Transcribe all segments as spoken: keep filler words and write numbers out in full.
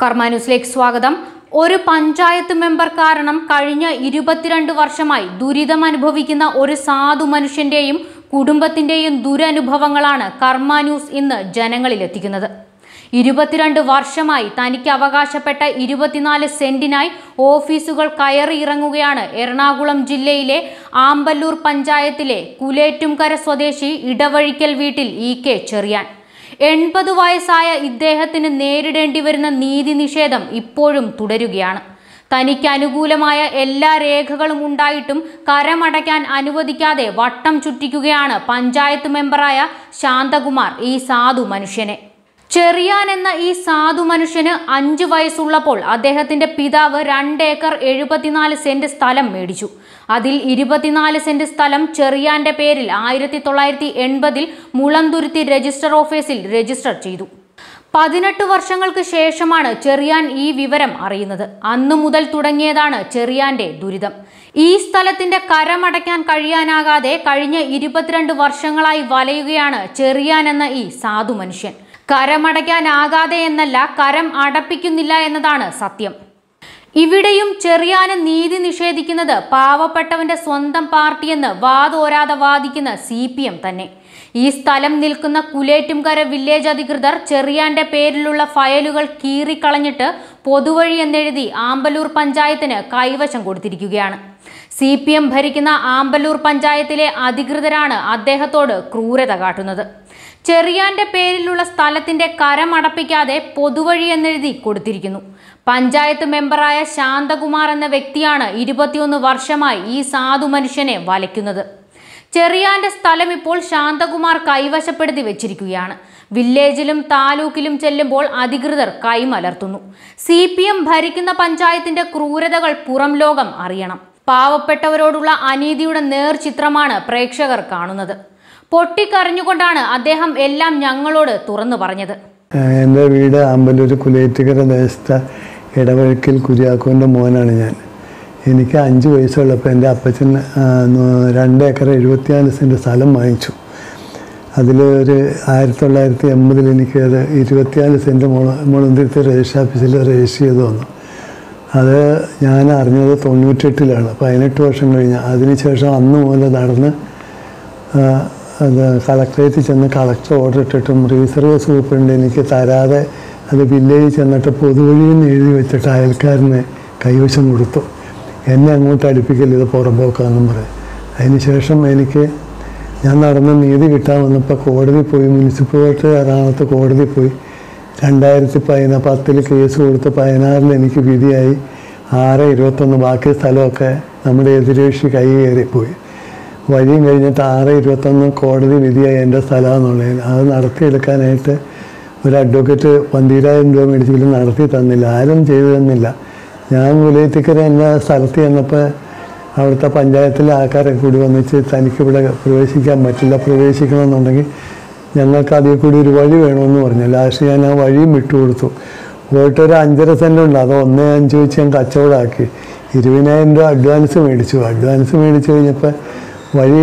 കർമ്മ ന്യൂസിലേക്ക് സ്വാഗതം. ഒരു പഞ്ചായത്ത് മെമ്പർ കാരണം കഴിഞ്ഞ ഇരുപത്തിരണ്ട് വർഷമായി ദുരിതം അനുഭവിക്കുന്ന ഒരു സാധു മനുഷ്യന്റെയും കുടുംബത്തിന്റെയും ദുരനുഭവങ്ങളാണ് കർമ്മ ന്യൂസ് ഇന്ന് ജനങ്ങളിലെത്തിക്കുന്നത്. ഇരുപത്തിരണ്ട് വർഷമായി തനിക്ക് അവകാശപ്പെട്ട ഇരുപത്തിനാല് സെന്റിനായി ഓഫീസുകൾ കയറി ഇറങ്ങുകയാണ് എറണാകുളം ജില്ലയിലെ ആമ്പല്ലൂർ പഞ്ചായത്തിലെ കുലേറ്റുംകര സ്വദേശി ഇടവഴിക്കൽ വീട്ടിൽ ഇ കെ ചെറിയാൻ. എൺപത് വയസ്സായ ഇദ്ദേഹത്തിന് നേരിടേണ്ടി വരുന്ന നീതി നിഷേധം ഇപ്പോഴും തുടരുകയാണ്. തനിക്ക് അനുകൂലമായ എല്ലാ രേഖകളും ഉണ്ടായിട്ടും കരമടയ്ക്കാൻ അനുവദിക്കാതെ വട്ടം ചുറ്റിക്കുകയാണ് പഞ്ചായത്ത് മെമ്പറായ ശാന്തകുമാർ ഈ സാധു മനുഷ്യനെ. ചെറിയാൻ എന്ന ഈ സാധു മനുഷ്യന് അഞ്ചു വയസ്സുള്ളപ്പോൾ അദ്ദേഹത്തിന്റെ പിതാവ് രണ്ടേക്കർ എഴുപത്തിനാല് സെന്റ് സ്ഥലം മേടിച്ചു. അതിൽ ഇരുപത്തിനാല് സെന്റ് സ്ഥലം ചെറിയാന്റെ പേരിൽ ആയിരത്തി തൊള്ളായിരത്തി എൺപതിൽ മുളന്തുരുത്തി രജിസ്റ്റർ ഓഫീസിൽ രജിസ്റ്റർ ചെയ്തു. പതിനെട്ട് വർഷങ്ങൾക്ക് ശേഷമാണ് ചെറിയാൻ ഈ വിവരം അറിയുന്നത്. അന്നു മുതൽ തുടങ്ങിയതാണ് ചെറിയാന്റെ ദുരിതം. ഈ സ്ഥലത്തിന്റെ കരമടയ്ക്കാൻ കഴിയാനാകാതെ കഴിഞ്ഞ ഇരുപത്തിരണ്ട് വർഷങ്ങളായി വലയുകയാണ് ചെറിയാൻ എന്ന ഈ സാധു മനുഷ്യൻ. കരമടയ്ക്കാനാകാതെ എന്നല്ല, കരം അടപ്പിക്കുന്നില്ല എന്നതാണ് സത്യം. ഇവിടെയും ചെറിയാന് നീതി നിഷേധിക്കുന്നത് പാവപ്പെട്ടവന്റെ സ്വന്തം പാർട്ടിയെന്ന് വാതോരാതെ വാദിക്കുന്ന സി പി എം തന്നെ. ഈ സ്ഥലം നിൽക്കുന്ന കുലേറ്റുംകര വില്ലേജ് അധികൃതർ ചെറിയാന്റെ പേരിലുള്ള ഫയലുകൾ കീറിക്കളഞ്ഞിട്ട് പൊതുവഴി എന്നെഴുതി ആമ്പല്ലൂർ പഞ്ചായത്തിന് കൈവശം കൊടുത്തിരിക്കുകയാണ്. സി പി എം ഭരിക്കുന്ന ആമ്പല്ലൂർ പഞ്ചായത്തിലെ അധികൃതരാണ് അദ്ദേഹത്തോട് ക്രൂരത കാട്ടുന്നത്. ചെറിയാന്റെ പേരിലുള്ള സ്ഥലത്തിന്റെ കരമടപ്പിക്കാതെ പൊതുവഴി എന്നെഴുതി കൊടുത്തിരിക്കുന്നു. പഞ്ചായത്ത് മെമ്പറായ ശാന്തകുമാർ എന്ന വ്യക്തിയാണ് ഇരുപത്തിയൊന്ന് വർഷമായി ഈ സാധു മനുഷ്യനെ വലയ്ക്കുന്നത്. ചെറിയാന്റെ സ്ഥലം ഇപ്പോൾ ശാന്തകുമാർ കൈവശപ്പെടുത്തി വെച്ചിരിക്കുകയാണ്. വില്ലേജിലും താലൂക്കിലും ചെല്ലുമ്പോൾ അധികൃതർ കൈമലർത്തുന്നു. സി പി എം ഭരിക്കുന്ന പഞ്ചായത്തിന്റെ ക്രൂരതകൾ പുറം ലോകം അറിയണം. പാവപ്പെട്ടവരോടുള്ള അനീതിയുടെ നേർചിത്രമാണ് പ്രേക്ഷകർ കാണുന്നത്. പൊട്ടിക്കരഞ്ഞുകൊണ്ടാണ് അദ്ദേഹം എല്ലാം ഞങ്ങളോട് തുറന്നു പറഞ്ഞത്. എൻ്റെ വീട് ആമ്പല്ലൂർ കുലേറ്റുകര ദേശത്തെ ഇടവഴിക്കൽ കുര്യാക്കോൻ്റെ മോനാണ് ഞാൻ. എനിക്ക് അഞ്ച് വയസ്സുള്ളപ്പോൾ എൻ്റെ അപ്പച്ചൻ രണ്ട് ഏക്കർ എഴുപത്തിനാല് സെൻറ്റ് സ്ഥലം വാങ്ങിച്ചു. അതിൽ ഒരു ആയിരത്തി തൊള്ളായിരത്തി എൺപതിൽ എനിക്ക് അത് ഇരുപത്തിനാല് സെൻറ്റ് മുള മുളന്തിരുത്തി രജിസ്റ്റർ ഓഫീസിൽ രജിസ്റ്റർ ചെയ്ത് വന്നു. അത് ഞാൻ അറിഞ്ഞത് തൊണ്ണൂറ്റെട്ടിലാണ്, പതിനെട്ട് വർഷം കഴിഞ്ഞ്. അതിനുശേഷം അന്ന് മുതൽ നടന്ന് അത് കളക്ടറേറ്റിൽ ചെന്ന് കളക്ടർ ഓർഡർ ഇട്ടിട്ടും റിസർവ് സൂപ്രണ്ട് എനിക്ക് തരാതെ അത് വില്ലേജിൽ ചെന്നിട്ട് പൊതുവഴിയിൽ നിന്ന് എഴുതി വെച്ചിട്ട് അയൽക്കാരന് കൈവശം കൊടുത്തു. എന്നെ അങ്ങോട്ട് അടുപ്പിക്കൽ, ഇത് പുറമ്പോക്കാന്നും പറയും. അതിനുശേഷം എനിക്ക് ഞാൻ നടന്ന് നീതി കിട്ടാൻ വന്നപ്പോൾ കോടതി പോയി, മുനിസിപ്പൽ കോർട്ട് എറണാകുളത്ത് കോടതി പോയി. രണ്ടായിരത്തി പതിനാ പത്തിൽ കേസ് കൊടുത്ത് പതിനാറിൽ എനിക്ക് വിധിയായി. ആറ് ഇരുപത്തൊന്ന് ബാക്കി സ്ഥലമൊക്കെ നമ്മുടെ എതിരേഷി കൈ കയറിപ്പോയി. വഴിയും കഴിഞ്ഞിട്ട് ആറ് ഇരുപത്തൊന്ന് കോടതി വിധിയായി എൻ്റെ സ്ഥലമെന്നുള്ളതിന്. അത് നടത്തിയെടുക്കാനായിട്ട് ഒരു അഡ്വക്കേറ്റ് പന്തീരായിരം രൂപ മേടിച്ചെങ്കിലും നടത്തി തന്നില്ല, ആരും ചെയ്തു തന്നില്ല. ഞാൻ കുലേറ്റുകര എന്ന സ്ഥലത്ത് ചെന്നപ്പോൾ അവിടുത്തെ പഞ്ചായത്തിലെ ആൾക്കാരെ കൂടി വന്നിച്ച് തനിക്കിവിടെ പ്രവേശിക്കാൻ പറ്റില്ല, പ്രവേശിക്കണമെന്നുണ്ടെങ്കിൽ ഞങ്ങൾക്ക് അതിൽ കൂടി ഒരു വഴി വേണമെന്ന് പറഞ്ഞു. ലാസ്റ്റ് ഞാൻ ആ വഴിയും വിട്ടുകൊടുത്തു. പോയിട്ടൊരു അഞ്ചര സെൻറ്റ് ഉണ്ട്, അത് ഒന്നേ അഞ്ച് വെച്ച് ഞാൻ കച്ചവടമാക്കി. ഇരുപതിനായിരം രൂപ അഡ്വാൻസ് മേടിച്ചു. അഡ്വാൻസ് മേടിച്ചു കഴിഞ്ഞപ്പോൾ വഴി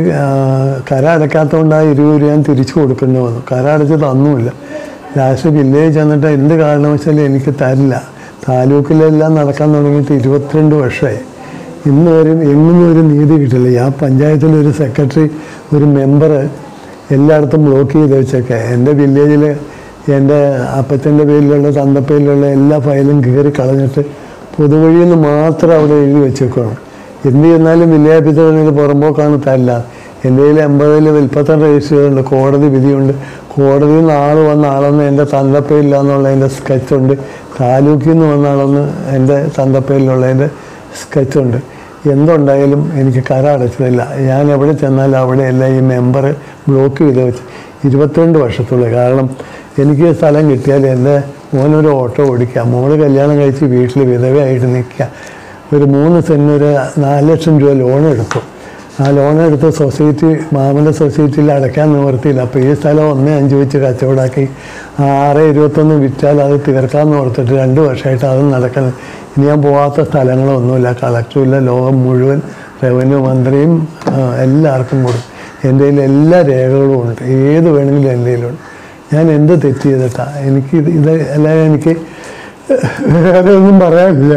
കര അടയ്ക്കാത്തതുകൊണ്ട് ആ ഇരുപത് രൂപ ഞാൻ തിരിച്ചു കൊടുക്കേണ്ടി വന്നു. കര അടച്ച് തന്നുമില്ല. ലാസ്റ്റ് വില്ലേജ് ചെന്നിട്ട് എന്ത് കാരണവശാലും എനിക്ക് തരില്ല. താലൂക്കിലെല്ലാം നടക്കാൻ തുടങ്ങിയിട്ട് ഇരുപത്തിരണ്ട് വർഷമായി. ഇന്ന് വരെ എങ്ങും ഒരു നീതി കിട്ടില്ല. ആ പഞ്ചായത്തിലൊരു സെക്രട്ടറി, ഒരു മെമ്പർ എല്ലായിടത്തും ബ്ലോക്ക് ചെയ്ത് വെച്ചൊക്കെ എൻ്റെ വില്ലേജിൽ എൻ്റെ അപ്പച്ചൻ്റെ പേരിലുള്ള തന്തപ്പേരിലുള്ള എല്ലാ ഫയലും കയറി കളഞ്ഞിട്ട് പൊതുവഴിയിൽ നിന്ന് മാത്രം അവിടെ എഴുതി വെച്ചേക്കണം. എന്ത് ചെന്നാലും വില്ലേജ് ഓഫീസറിന് പുറമ്പോക്കാണ് തരില്ല. എൻ്റെ കയ്യിൽ എൺപതിൽ വിൽപ്പത്തം രജിസ്റ്റർ ചെയ്തിട്ടുണ്ട്. കോടതി വിധിയുണ്ട്. കോടതിയിൽ നിന്ന് ആൾ വന്ന ആളൊന്ന് എൻ്റെ തന്തപ്പേരില്ല എന്നുള്ളതിൻ്റെ സ്കെച്ചുണ്ട്. താലൂക്കിൽ നിന്ന് വന്ന ആളൊന്ന് എൻ്റെ തന്തപ്പേരിലുള്ളതിൻ്റെ സ്കെച്ചുണ്ട്. എന്തുണ്ടായാലും എനിക്ക് കര അടച്ചതില്ല. ഞാൻ എവിടെ ചെന്നാലും അവിടെയെല്ലാം ഈ മെമ്പർ ബ്ലോക്ക് ചെയ്ത് വെച്ച് ഇരുപത്തിരണ്ട് വർഷത്തുള്ളത്. കാരണം എനിക്ക് സ്ഥലം കിട്ടിയാൽ എൻ്റെ മോനൊരു ഓട്ടോ ഓടിക്കുക, മോള് കല്യാണം കഴിച്ച് വീട്ടിൽ വിധവയായിട്ട് നിൽക്കുക. ഒരു മൂന്ന് സെൻറ്റിന് ഒരു നാല് ലക്ഷം രൂപ ലോൺ എടുത്തു. ആ ലോൺ എടുത്ത് സൊസൈറ്റി മാമല സൊസൈറ്റിയിൽ അടയ്ക്കാൻ നിവർത്തിയില്ല. അപ്പോൾ ഈ സ്ഥലം ഒന്നേ അഞ്ച് വെച്ച് കച്ചവടമാക്കി ആറ് ഇരുപത്തൊന്ന് വിറ്റാൽ അത് തീർക്കാമെന്ന് ഓർത്തിട്ട് രണ്ട് വർഷമായിട്ട് അതും നടക്കണം. ഇനി ഞാൻ പോകാത്ത സ്ഥലങ്ങളൊന്നുമില്ല. കളക്ടറുമില്ല, ലോകം മുഴുവൻ റവന്യൂ മന്ത്രിയും എല്ലാവർക്കും കൊടുക്കും. എൻ്റെ കയ്യിൽ എല്ലാ രേഖകളും ഉണ്ട്, ഏത് വേണമെങ്കിലും എൻ്റെ കയ്യിലുണ്ട്. ഞാൻ എന്ത് തെറ്റ് ചെയ്തിട്ടാണ് എനിക്ക് ഇത്? അല്ലാതെ എനിക്ക് വേറെ ഒന്നും പറയാനില്ല.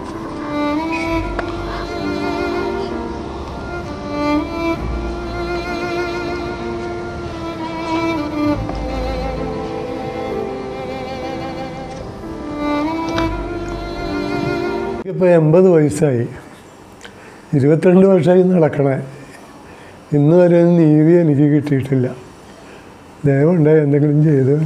ഇപ്പോൾ എൺപത് വയസ്സായി, ഇരുപത്തിരണ്ട് വർഷമായി നടക്കണേ. ഇന്ന് വരെ നീതി എനിക്ക് കിട്ടിയിട്ടില്ല. ദയവുണ്ടായി എന്തെങ്കിലും ചെയ്തു.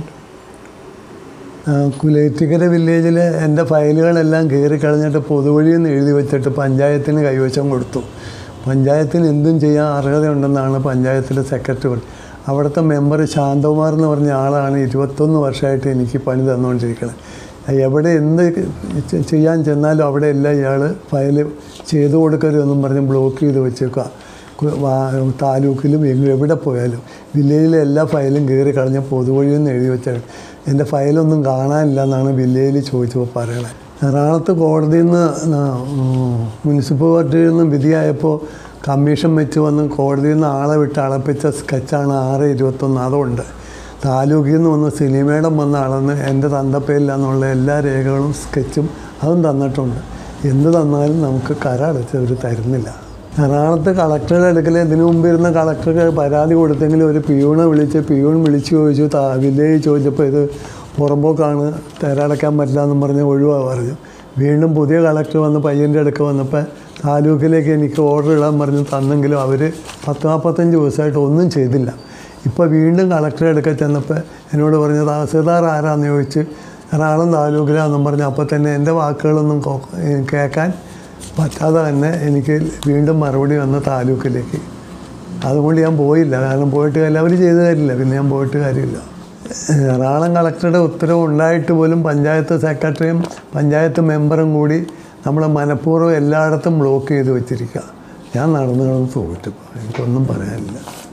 കുലൈറ്റിക്കര വില്ലേജിൽ എൻ്റെ ഫയലുകളെല്ലാം കയറി കളഞ്ഞിട്ട് പൊതുവഴിയെന്ന് എഴുതി വെച്ചിട്ട് പഞ്ചായത്തിന് കൈവശം കൊടുത്തു. പഞ്ചായത്തിന് എന്തും ചെയ്യാൻ അർഹതയുണ്ടെന്നാണ് പഞ്ചായത്തിലെ സെക്രട്ടറി. അവിടുത്തെ മെമ്പർ ശാന്തകുമാർ എന്ന് പറഞ്ഞ ആളാണ് ഇരുപത്തൊന്ന് വർഷമായിട്ട് എനിക്ക് പണി തന്നുകൊണ്ടിരിക്കുന്നത്. എവിടെ എന്ത് ചെയ്യാൻ ചെന്നാലും അവിടെ എല്ലാം ഇയാൾ ഫയൽ ചെയ്തു കൊടുക്കരുതെന്നും പറഞ്ഞ് ബ്ലോക്ക് ചെയ്ത് വെച്ചേക്കുക. താലൂക്കിലും എവിടെ പോയാലും വില്ലേജിലെ എല്ലാ ഫയലും കയറി കളഞ്ഞ പൊതുവഴിയെന്ന് എഴുതി വെച്ചാൽ എൻ്റെ ഫയലൊന്നും കാണാനില്ല എന്നാണ് വില്ലേജിൽ ചോദിച്ചപ്പോൾ പറയണത്. എറണാകുളത്ത് കോടതിയിൽ നിന്ന് മുനിസിപ്പൽ കോടതിയിൽ നിന്ന് വിധിയായപ്പോൾ കമ്മീഷൻ വെച്ച് വന്ന് കോടതിയിൽ നിന്ന് ആളെ വിട്ട് അളപ്പിച്ച സ്കെച്ചാണ് ആറ് ഇരുപത്തൊന്ന്. അതുകൊണ്ട് താലൂക്കിൽ നിന്ന് വന്ന് സിനിമയുടെ വന്ന ആളെന്ന് എൻ്റെ തന്തപ്പേരില്ല എന്നുള്ള എല്ലാ രേഖകളും സ്കെച്ചും അതും തന്നിട്ടുണ്ട്. എന്ത് തന്നാലും നമുക്ക് കര അടച്ചവർ തരുന്നില്ല. എറണാകുളത്ത് കളക്ടറുടെ അടുക്കൽ ഇതിനു മുമ്പ് ഇരുന്ന കളക്ടർക്ക് പരാതി കൊടുത്തെങ്കിലും ഒരു പിയൂണെ വിളിച്ച് പിയൂൺ വിളിച്ച് ചോദിച്ചു. താ വില്ലേജ് ചോദിച്ചപ്പോൾ ഇത് പുറമ്പോക്കാണ്, തരാടക്കാൻ പറ്റില്ല എന്നും പറഞ്ഞ് ഒഴിവാ പറഞ്ഞു. വീണ്ടും പുതിയ കളക്ടർ വന്ന് പയ്യൻ്റെ അടുക്ക് വന്നപ്പോൾ താലൂക്കിലേക്ക് എനിക്ക് ഓർഡർ ഇടാൻ പറഞ്ഞ് തന്നെങ്കിലും അവർ പത്ത് നാൽപ്പത്തഞ്ച് ദിവസമായിട്ട് ഒന്നും ചെയ്തില്ല. ഇപ്പോൾ വീണ്ടും കളക്ടറെ അടുക്കൽ ചെന്നപ്പോൾ എന്നോട് പറഞ്ഞു തഹസിൽദാർ ആരാന്ന് ചോദിച്ച് എറണാകുളം താലൂക്കിലാണെന്നും പറഞ്ഞു. അപ്പോൾ തന്നെ എൻ്റെ വാക്കുകളൊന്നും കേൾക്കാൻ പറ്റാതെ തന്നെ എനിക്ക് വീണ്ടും മറുപടി വന്ന താലൂക്കിലേക്ക്. അതുകൊണ്ട് ഞാൻ പോയില്ല. കാരണം പോയിട്ട് എല്ലാവരും ചെയ്തു തരില്ല, പിന്നെ ഞാൻ പോയിട്ട് കാര്യമില്ല. എറണാകുളം കളക്ടറുടെ ഉത്തരവ് ഉണ്ടായിട്ട് പോലും പഞ്ചായത്ത് സെക്രട്ടറിയും പഞ്ചായത്ത് മെമ്പറും കൂടി നമ്മളെ മനഃപൂർവ്വം എല്ലായിടത്തും ബ്ലോക്ക് ചെയ്ത് വെച്ചിരിക്കുക. ഞാൻ നടന്നു കിടന്ന് തോറ്റിപ്പോൾ എനിക്കൊന്നും പറയാനില്ല.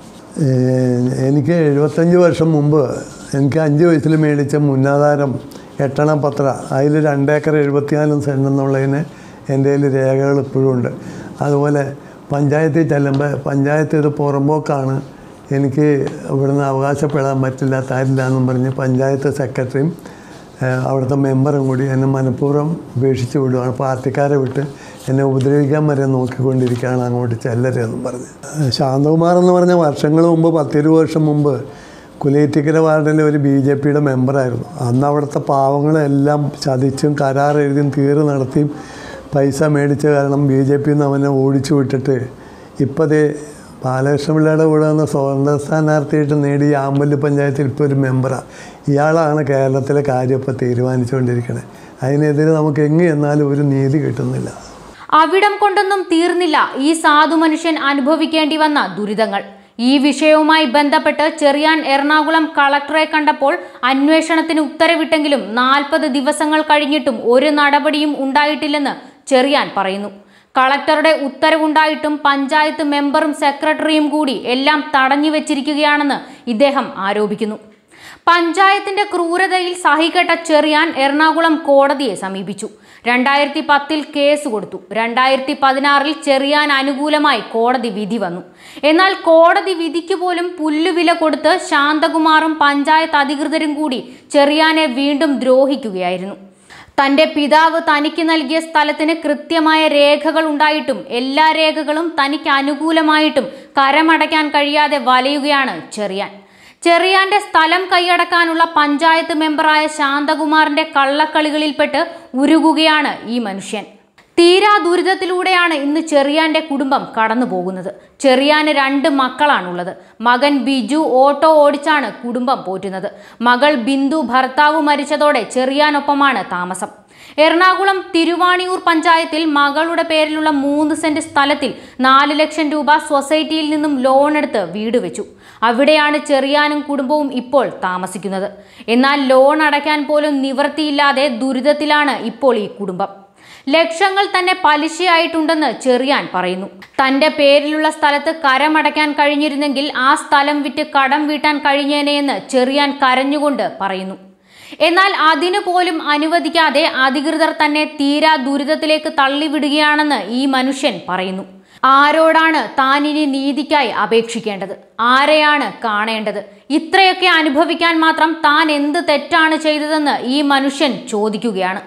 എനിക്ക് എഴുപത്തഞ്ച് വർഷം മുമ്പ് എനിക്ക് അഞ്ച് വയസ്സിൽ മേടിച്ച മുന്നാധാരം എട്ടണ പത്ര, അതിൽ രണ്ടേക്കർ എഴുപത്തിനാലും സെൻറ്റ് എന്നുള്ളതിന് എൻ്റെ കയ്യിൽ രേഖകൾ ഇപ്പോഴും ഉണ്ട്. അതുപോലെ പഞ്ചായത്തിൽ ചെല്ലുമ്പോൾ പഞ്ചായത്ത് ഇത് പുറമ്പോക്കാണ്, എനിക്ക് ഇവിടുന്ന് അവകാശപ്പെടാൻ പറ്റില്ല, തരില്ല എന്നും പറഞ്ഞ് പഞ്ചായത്ത് സെക്രട്ടറിയും അവിടുത്തെ മെമ്പറും കൂടി എന്നെ മനഃപൂർവ്വം ഉപേക്ഷിച്ച് വിടുകയാണ്. പാർട്ടിക്കാരെ വിട്ട് എന്നെ ഉപദ്രവിക്കാൻ വരെ നോക്കിക്കൊണ്ടിരിക്കുകയാണ്, അങ്ങോട്ട് ചെല്ലരുതെന്നും പറഞ്ഞ്. ശാന്തകുമാർ എന്ന് പറഞ്ഞ വർഷങ്ങൾ മുമ്പ്, പത്തിരുപത് വർഷം മുമ്പ് കുലൈറ്റിക്കര വാർഡിലെ ഒരു ബി ജെ പിയുടെ മെമ്പറായിരുന്നു. അന്ന് അവിടുത്തെ പാവങ്ങളെല്ലാം ചതിച്ചും കരാർ എഴുതിയും തീർ നടത്തിയും പൈസ മേടിച്ച കാരണം ബി ജെ പിന്ന് അവനെ ഓടിച്ചു വിട്ടിട്ട് ഇപ്പോൾ ദേ ബാലകൃഷ്ണപിള്ളയുടെ കൂടെ വന്ന സ്വതന്ത്ര സ്ഥാനാർത്ഥിയായിട്ട് നേടി ആമ്പല്ലി പഞ്ചായത്തിൽ ഇപ്പോൾ ഒരു മെമ്പറാണ്. ഇയാളാണ് കേരളത്തിലെ കാര്യം ഇപ്പോൾ തീരുമാനിച്ചുകൊണ്ടിരിക്കുന്നത്. അതിനെതിരെ നമുക്ക് എങ്ങനെ എന്നാലും ഒരു നീതി കിട്ടുന്നില്ല. അവിടം കൊണ്ടൊന്നും തീർന്നില്ല ഈ സാധു മനുഷ്യൻ അനുഭവിക്കേണ്ടി വന്ന ദുരിതങ്ങൾ. ഈ വിഷയവുമായി ബന്ധപ്പെട്ട് ചെറിയാൻ എറണാകുളം കളക്ടറെ കണ്ടപ്പോൾ അന്വേഷണത്തിന് ഉത്തരവിട്ടെങ്കിലും നാൽപ്പത് ദിവസങ്ങൾ കഴിഞ്ഞിട്ടും ഒരു നടപടിയും ഉണ്ടായിട്ടില്ലെന്ന് ചെറിയാൻ പറയുന്നു. കളക്ടറുടെ ഉത്തരവുണ്ടായിട്ടും പഞ്ചായത്ത് മെമ്പറും സെക്രട്ടറിയും കൂടി എല്ലാം തടഞ്ഞു വെച്ചിരിക്കുകയാണെന്ന് ഇദ്ദേഹം ആരോപിക്കുന്നു. പഞ്ചായത്തിന്റെ ക്രൂരതയിൽ സഹികെട്ട ചെറിയാൻ എറണാകുളം കോടതിയെ സമീപിച്ചു. രണ്ടായിരത്തി പത്തിൽ കേസ് കൊടുത്തു. രണ്ടായിരത്തി പതിനാറിൽ ചെറിയാൻ അനുകൂലമായി കോടതി വിധി വന്നു. എന്നാൽ കോടതി വിധിക്ക് പോലും പുല്ലുവില കൊടുത്ത് ശാന്തകുമാറും പഞ്ചായത്ത് അധികൃതരും കൂടി ചെറിയാനെ വീണ്ടും ദ്രോഹിക്കുകയായിരുന്നു. തന്റെ പിതാവ് തനിക്ക് നൽകിയ സ്ഥലത്തിന് കൃത്യമായ രേഖകൾ ഉണ്ടായിട്ടും എല്ലാ രേഖകളും തനിക്ക് അനുകൂലമായിട്ടും കരമടയ്ക്കാൻ കഴിയാതെ വലയുകയാണ് ചെറിയാൻ. ചെറിയാന്റെ സ്ഥലം കൈയടക്കാനുള്ള പഞ്ചായത്ത് മെമ്പറായ ശാന്തകുമാറിന്റെ കള്ളക്കളികളിൽപ്പെട്ട് ഉരുകുകയാണ് ഈ മനുഷ്യൻ. തീരാ ദുരിതത്തിലൂടെയാണ് ഇന്ന് ചെറിയാന്റെ കുടുംബം കടന്നു പോകുന്നത്. ചെറിയാന് രണ്ട് മക്കളാണുള്ളത്. മകൻ ബിജു ഓട്ടോ ഓടിച്ചാണ് കുടുംബം പോറ്റുന്നത്. മകൾ ബിന്ദു ഭർത്താവ് മരിച്ചതോടെ ചെറിയാനൊപ്പമാണ് താമസം. എറണാകുളം തിരുവാണിയൂർ പഞ്ചായത്തിൽ മകളുടെ പേരിലുള്ള മൂന്ന് സെന്റ് സ്ഥലത്തിൽ നാല് ലക്ഷം രൂപ സൊസൈറ്റിയിൽ നിന്നും ലോൺ എടുത്ത് വീട് വെച്ചു. അവിടെയാണ് ചെറിയാനും കുടുംബവും ഇപ്പോൾ താമസിക്കുന്നത്. എന്നാൽ ലോൺ അടയ്ക്കാൻ പോലും നിവൃത്തിയില്ലാതെ ദുരിതത്തിലാണ് ഇപ്പോൾ ഈ കുടുംബം. ലക്ഷങ്ങൾ തന്നെ പലിശയായിട്ടുണ്ടെന്ന് ചെറിയാൻ പറയുന്നു. തന്റെ പേരിലുള്ള സ്ഥലത്ത് കരമടയ്ക്കാൻ കഴിഞ്ഞിരുന്നെങ്കിൽ ആ സ്ഥലം വിറ്റ് കടം വീട്ടാൻ കഴിഞ്ഞേനെയെന്ന് ചെറിയാൻ കരഞ്ഞുകൊണ്ട് പറയുന്നു. എന്നാൽ അതിനു പോലും അനുവദിക്കാതെ അധികൃതർ തന്നെ തീരാ ദുരിതത്തിലേക്ക് തള്ളിവിടുകയാണെന്ന് ഈ മനുഷ്യൻ പറയുന്നു. ആരോടാണ് താൻ ഇനി നീതിക്കായി അപേക്ഷിക്കേണ്ടത്? ആരെയാണ് കാണേണ്ടത്? ഇത്രയൊക്കെ അനുഭവിക്കാൻ മാത്രം താൻ എന്ത് തെറ്റാണ് ചെയ്തതെന്ന് ഈ മനുഷ്യൻ ചോദിക്കുകയാണ്.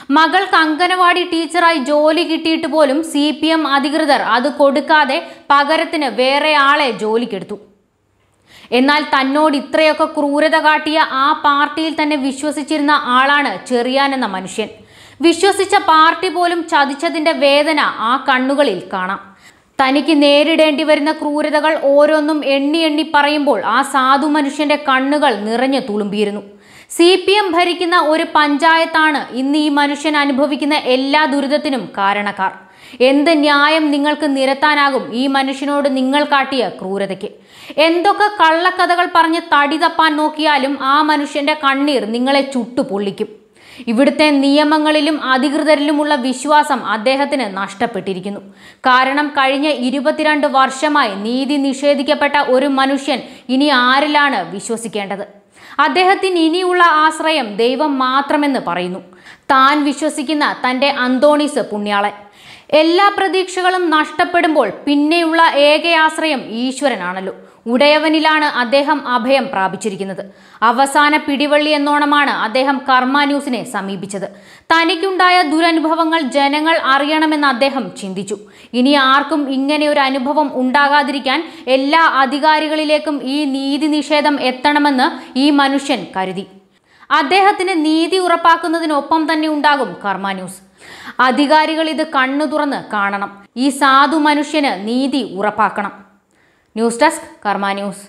മകൾക്ക് അംഗനവാടി ടീച്ചറായി ജോലി കിട്ടിയിട്ട് പോലും സി പി എം അധികൃതർ അത് കൊടുക്കാതെ പകരത്തിന് വേറെ ആളെ ജോലിക്കെടുത്തു. എന്നാൽ തന്നോട് ഇത്രയൊക്കെ ക്രൂരത കാട്ടിയ ആ പാർട്ടിയിൽ തന്നെ വിശ്വസിച്ചിരുന്ന ആളാണ് ചെറിയാൻ എന്ന മനുഷ്യൻ. വിശ്വസിച്ച പാർട്ടി പോലും ചതിച്ചതിന്റെ വേദന ആ കണ്ണുകളിൽ കാണാം. തനിക്ക് നേരിടേണ്ടി വരുന്ന ക്രൂരതകൾ ഓരോന്നും എണ്ണി എണ്ണി പറയുമ്പോൾ ആ സാധു മനുഷ്യന്റെ കണ്ണുകൾ നിറഞ്ഞു തുളുമ്പിയിരുന്നു. സി പി എം ഭരിക്കുന്ന ഒരു പഞ്ചായത്താണ് ഇന്ന് ഈ മനുഷ്യൻ അനുഭവിക്കുന്ന എല്ലാ ദുരിതത്തിനും കാരണക്കാർ. എന്ത് ന്യായം നിങ്ങൾക്ക് നിരത്താനാകും ഈ മനുഷ്യനോട് നിങ്ങൾ കാട്ടിയ ക്രൂരതയ്ക്ക്? എന്തൊക്കെ കള്ളക്കഥകൾ പറഞ്ഞ് തടി തപ്പാൻ നോക്കിയാലും ആ മനുഷ്യന്റെ കണ്ണീർ നിങ്ങളെ ചുട്ടുപൊള്ളിക്കും. ഇവിടുത്തെ നിയമങ്ങളിലും അധികൃതരിലുമുള്ള വിശ്വാസം അദ്ദേഹത്തിന് നഷ്ടപ്പെട്ടിരിക്കുന്നു. കാരണം കഴിഞ്ഞ ഇരുപത്തിരണ്ട് വർഷമായി നീതി നിഷേധിക്കപ്പെട്ട ഒരു മനുഷ്യൻ ഇനി ആരിലാണ് വിശ്വസിക്കേണ്ടത്? അദ്ദേഹത്തിന് ഇനിയുള്ള ആശ്രയം ദൈവം മാത്രമെന്ന് പറയുന്നു. താൻ വിശ്വസിക്കുന്ന തൻ്റെ അന്തോണീസ് പുണ്യാളൻ. എല്ലാ പ്രതീക്ഷകളും നഷ്ടപ്പെടുമ്പോൾ പിന്നെയുള്ള ഏക ആശ്രയം ഈശ്വരനാണല്ലോ. ഉടയവനിലാണ് അദ്ദേഹം അഭയം പ്രാപിച്ചിരിക്കുന്നത്. അവസാന പിടിവള്ളി എന്നോണമാണ് അദ്ദേഹം കർമ്മ ന്യൂസിനെ സമീപിച്ചത്. തനിക്കുണ്ടായ ദുരനുഭവങ്ങൾ ജനങ്ങൾ അറിയണമെന്ന് അദ്ദേഹം ചിന്തിച്ചു. ഇനി ആർക്കും ഇങ്ങനെ ഒരു അനുഭവം ഉണ്ടാകാതിരിക്കാൻ എല്ലാ അധികാരികളിലേക്കും ഈ നീതി നിഷേധം എത്തണമെന്ന് ഈ മനുഷ്യൻ കരുതി. അദ്ദേഹത്തിന് നീതി ഉറപ്പാക്കുന്നതിനൊപ്പം തന്നെ ഉണ്ടാകും കർമ്മ ന്യൂസ്. അധികാരികൾ ഇത് കണ്ണു തുറന്ന് കാണണം. ഈ സാധു മനുഷ്യന് നീതി ഉറപ്പാക്കണം. News desk Karma news.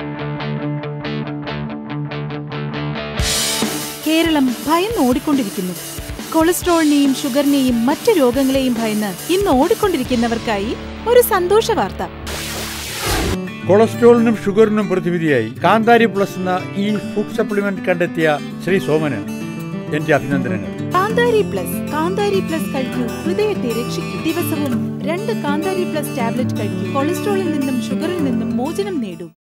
Keralam ഭയന്ന് ഓടിക്കൊണ്ടിരിക്കുന്നു. കൊളസ്ട്രോളിനെയും ഷുഗറിനെയും മറ്റു രോഗങ്ങളെയും ഭയന്ന് ഇന്ന് ഓടിക്കൊണ്ടിരിക്കുന്നവർക്കായി ഒരു സന്തോഷ വാർത്ത. കൊളസ്ട്രോളിനും ഷുഗറിനും പ്രതിവിധിയായി കാന്താരി പ്ലസ് എന്ന ഈ ഫുഡ് സപ്ലിമെന്റ് കണ്ടെത്തിയ ശ്രീ സോമന് എന്റെ അഭിനന്ദനങ്ങൾ. കാന്താരി പ്ലസ് കാന്താരി പ്ലസ് കഴിക്കൂ, ഹൃദയത്തെ രക്ഷിക്കൂ. ദിവസവും രണ്ട് കാന്താരി പ്ലസ് ടാബ്ലറ്റ് കഴിക്കൂ. കൊളസ്ട്രോളിൽ നിന്നും ഷുഗറിൽ നിന്നും മോചനം നേടൂ.